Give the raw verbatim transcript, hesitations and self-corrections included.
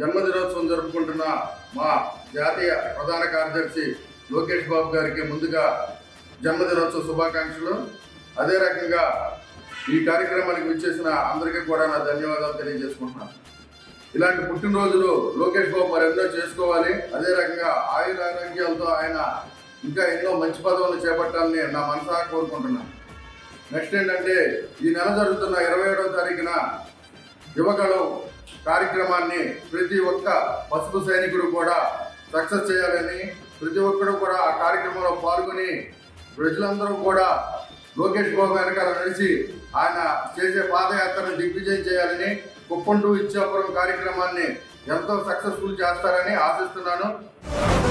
జన్మదినోత్సవం జరుపుకుంటున్న మా జాతీయ ప్రధాన కార్యదర్శి లోకేష్ బాబు గారికి ముందుగా జన్మదినోత్సవ శుభాకాంక్షలు. అదే రకంగా ఈ కార్యక్రమానికి విచ్చేసిన అందరికీ కూడా నా ధన్యవాదాలు తెలియజేసుకుంటున్నాను. ఇలాంటి పుట్టినరోజులు లోకేష్ బాబు మరెన్నో చేసుకోవాలి. అదే రకంగా ఆయుర ఆరోగ్యాలతో ఆయన ఇంకా ఎన్నో మంచి పదవులు చేపట్టాలని నా మనసా కోరుకుంటున్నాను. నెక్స్ట్ ఏంటంటే, ఈ నెల జరుగుతున్న ఇరవై ఏడవ తారీఖున యువగళం కార్యక్రమాన్ని ప్రతి ఒక్క పసుపు సైనికుడు కూడా సక్సెస్ చేయాలని, ప్రతి ఒక్కరు కూడా ఆ కార్యక్రమంలో పాల్గొని ప్రజలందరూ కూడా లోకేష్ బాబు వెనకాల నడిచి ఆయన చేసే పాదయాత్రను దిగ్విజయం చేయాలని, కుప్పం టు ఇచ్చాపురం కార్యక్రమాన్ని ఎంతో సక్సెస్ఫుల్ చేస్తారని ఆశిస్తున్నాను.